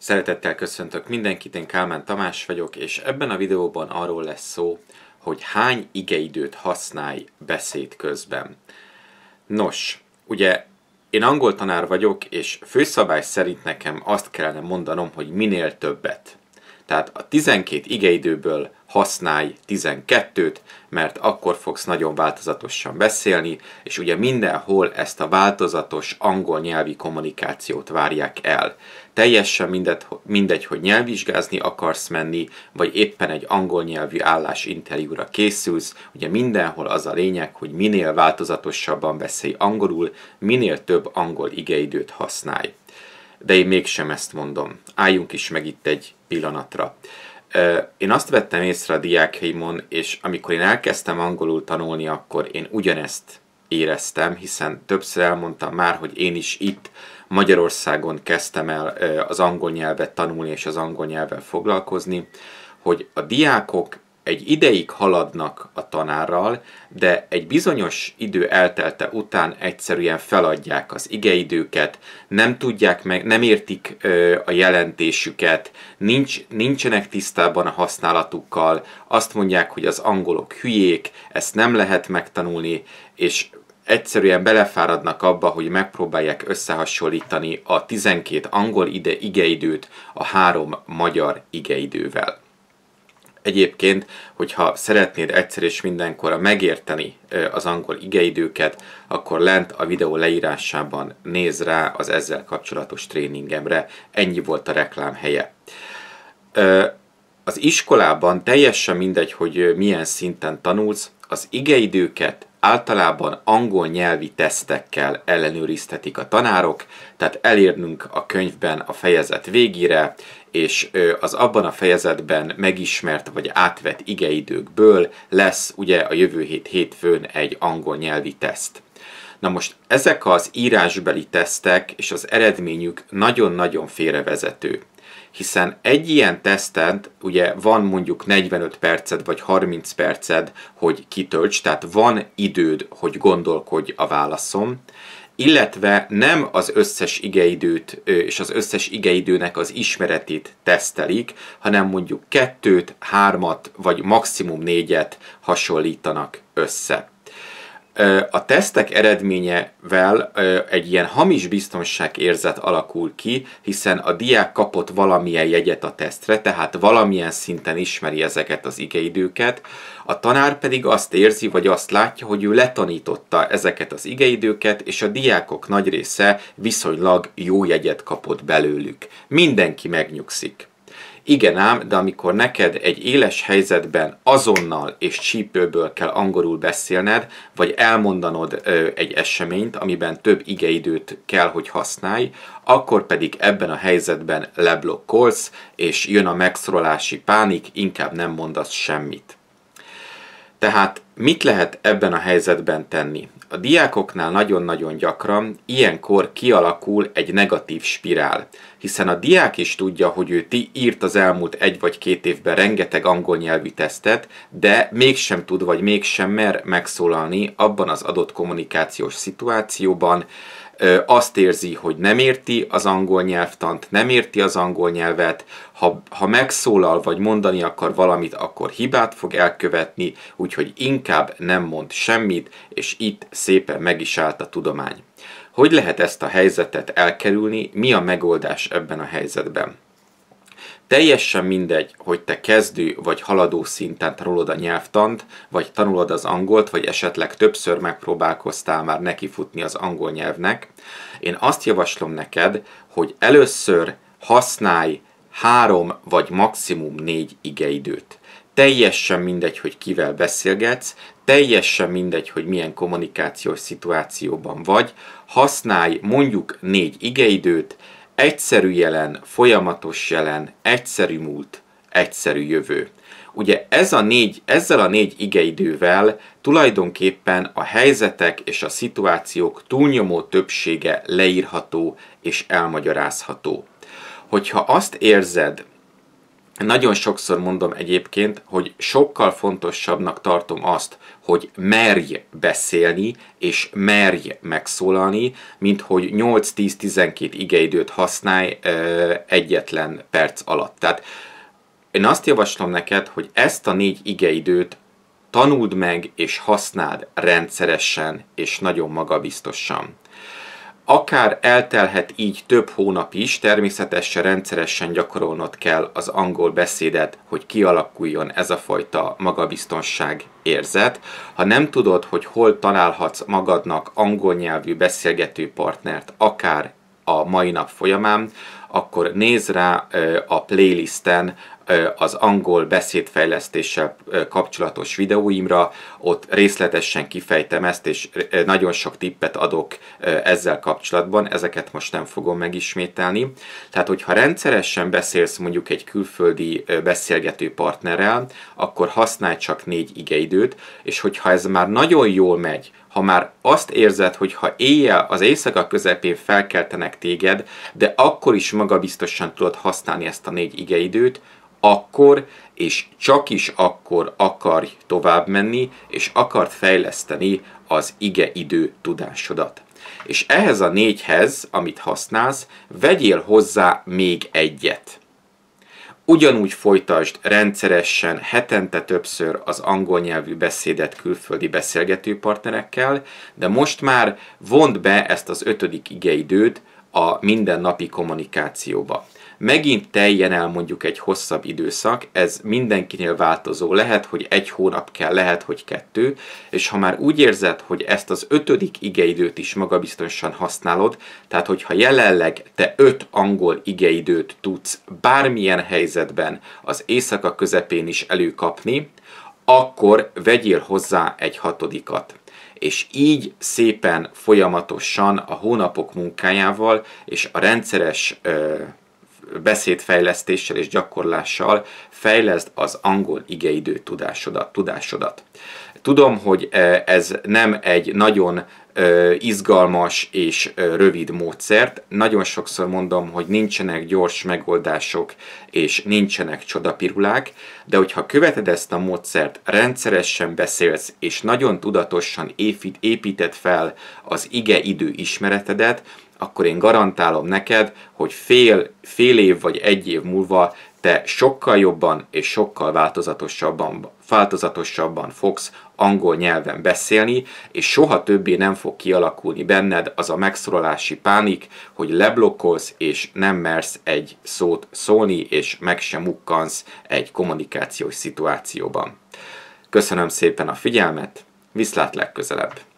Szeretettel köszöntök mindenkit, én Kálmán Tamás vagyok, és ebben a videóban arról lesz szó, hogy hány igeidőt használj beszéd közben. Nos, ugye én angol tanár vagyok, és főszabály szerint nekem azt kellene mondanom, hogy minél többet. Tehát a 12 igeidőből használj 12-t, mert akkor fogsz nagyon változatosan beszélni, és ugye mindenhol ezt a változatos angol nyelvi kommunikációt várják el. Teljesen mindegy, hogy nyelvvizsgázni akarsz menni, vagy éppen egy angol nyelvű állásinterjúra készülsz, ugye mindenhol az a lényeg, hogy minél változatosabban beszélj angolul, minél több angol igeidőt használj. De én mégsem ezt mondom. Álljunk is meg itt egy pillanatra. Én azt vettem észre a diákjaimon, és amikor én elkezdtem angolul tanulni, akkor én ugyanezt éreztem, hiszen többször elmondtam már, hogy én is itt Magyarországon kezdtem el az angol nyelvet tanulni és az angol nyelvvel foglalkozni, hogy a diákok egy ideig haladnak a tanárral, de egy bizonyos idő eltelte után egyszerűen feladják az igeidőket, nem tudják meg, nem értik a jelentésüket, nincsenek tisztában a használatukkal, azt mondják, hogy az angolok hülyék, ezt nem lehet megtanulni, és egyszerűen belefáradnak abba, hogy megpróbálják összehasonlítani a 12 angol igeidőt a 3 magyar igeidővel. Egyébként, hogyha szeretnéd egyszer és mindenkorra megérteni az angol igeidőket, akkor lent a videó leírásában nézz rá az ezzel kapcsolatos tréningemre. Ennyi volt a reklám helye. Az iskolában teljesen mindegy, hogy milyen szinten tanulsz, az igeidőket általában angol nyelvi tesztekkel ellenőriztetik a tanárok, tehát elérnünk a könyvben a fejezet végére, és az abban a fejezetben megismert vagy átvett igeidőkből lesz ugye a jövő hét hétfőn egy angol nyelvi teszt. Na most ezek az írásbeli tesztek és az eredményük nagyon-nagyon félrevezető. Hiszen egy ilyen teszten ugye van mondjuk 45 perced vagy 30 perced, hogy kitölts, tehát van időd, hogy gondolkodj a válaszon, illetve nem az összes igeidőt és az összes igeidőnek az ismeretét tesztelik, hanem mondjuk 2, 3 vagy maximum 4-et hasonlítanak össze. A tesztek eredményevel egy ilyen hamis biztonságérzet alakul ki, hiszen a diák kapott valamilyen jegyet a tesztre, tehát valamilyen szinten ismeri ezeket az igeidőket, a tanár pedig azt érzi, vagy azt látja, hogy ő letanította ezeket az igeidőket, és a diákok nagy része viszonylag jó jegyet kapott belőlük. Mindenki megnyugszik. Igen ám, de amikor neked egy éles helyzetben azonnal és csípőből kell angolul beszélned, vagy elmondanod egy eseményt, amiben több igeidőt kell, hogy használj, akkor pedig ebben a helyzetben leblokkolsz, és jön a megszólalási pánik, inkább nem mondasz semmit. Tehát mit lehet ebben a helyzetben tenni? A diákoknál nagyon-nagyon gyakran ilyenkor kialakul egy negatív spirál, hiszen a diák is tudja, hogy ő írt az elmúlt 1 vagy 2 évben rengeteg angol nyelvű tesztet, de mégsem tud vagy mégsem mer megszólalni abban az adott kommunikációs szituációban, azt érzi, hogy nem érti az angol nyelvtant, nem érti az angol nyelvet, ha megszólal vagy mondani akar valamit, akkor hibát fog elkövetni, úgyhogy inkább nem mond semmit, és itt szépen meg is állt a tudomány. Hogy lehet ezt a helyzetet elkerülni, mi a megoldás ebben a helyzetben? Teljesen mindegy, hogy te kezdő vagy haladó szinten tanulod a nyelvtant, vagy tanulod az angolt, vagy esetleg többször megpróbálkoztál már nekifutni az angol nyelvnek. Én azt javaslom neked, hogy először használj 3 vagy maximum 4 igeidőt. Teljesen mindegy, hogy kivel beszélgetsz, teljesen mindegy, hogy milyen kommunikációs szituációban vagy, használj mondjuk 4 igeidőt, egyszerű jelen, folyamatos jelen, egyszerű múlt, egyszerű jövő. Ugye ezzel a 4 igeidővel tulajdonképpen a helyzetek és a szituációk túlnyomó többsége leírható és elmagyarázható. Hogyha azt érzed, Nagyon sokszor mondom egyébként, hogy sokkal fontosabbnak tartom azt, hogy merj beszélni, és merj megszólalni, mint hogy 8-10-12 igeidőt használj egyetlen perc alatt. Tehát én azt javaslom neked, hogy ezt a 4 igeidőt tanuld meg és használd rendszeresen és nagyon magabiztosan. Akár eltelhet így több hónap is, természetesen rendszeresen gyakorolnod kell az angol beszédet, hogy kialakuljon ez a fajta magabiztonság érzet. Ha nem tudod, hogy hol találhatsz magadnak angol nyelvű beszélgető partnert, akár a mai nap folyamán, akkor nézz rá a playlisten az angol beszédfejlesztéssel kapcsolatos videóimra, ott részletesen kifejtem ezt, és nagyon sok tippet adok ezzel kapcsolatban, ezeket most nem fogom megismételni. Tehát, hogyha rendszeresen beszélsz mondjuk egy külföldi beszélgető partnerrel, akkor használj csak 4 igeidőt, és hogyha ez már nagyon jól megy, ha már azt érzed, hogy ha éjjel az éjszaka közepén felkeltenek téged, de akkor is magabiztosan tudod használni ezt a 4 igeidőt, akkor és csak is akkor akarj tovább menni, és akart fejleszteni az igeidő tudásodat. És ehhez a 4-hez, amit használsz, vegyél hozzá még egyet. Ugyanúgy folytasd rendszeresen, hetente többször az angol nyelvű beszédet külföldi beszélgető partnerekkel, de most már vond be ezt az 5. igeidőt a mindennapi kommunikációba. Megint teljen el mondjuk egy hosszabb időszak, ez mindenkinél változó, lehet, hogy 1 hónap kell, lehet, hogy 2, és ha már úgy érzed, hogy ezt az 5. igeidőt is magabiztosan használod, tehát hogyha jelenleg te 5 angol igeidőt tudsz bármilyen helyzetben az éjszaka közepén is előkapni, akkor vegyél hozzá egy 6-at. És így szépen folyamatosan a hónapok munkájával és a rendszeres beszédfejlesztéssel és gyakorlással fejleszd az angol igeidő tudásodat. Tudom, hogy ez nem egy nagyon izgalmas és rövid módszert. Nagyon sokszor mondom, hogy nincsenek gyors megoldások és nincsenek csodapirulák, de hogyha követed ezt a módszert, rendszeresen beszélsz és nagyon tudatosan építed fel az igeidő ismeretedet, akkor én garantálom neked, hogy fél év vagy 1 év múlva te sokkal jobban és sokkal változatosabban fogsz angol nyelven beszélni, és soha többé nem fog kialakulni benned az a megszólalási pánik, hogy leblokkolsz, és nem mersz egy szót szólni, és meg sem mukkansz egy kommunikációs szituációban. Köszönöm szépen a figyelmet, viszlát legközelebb!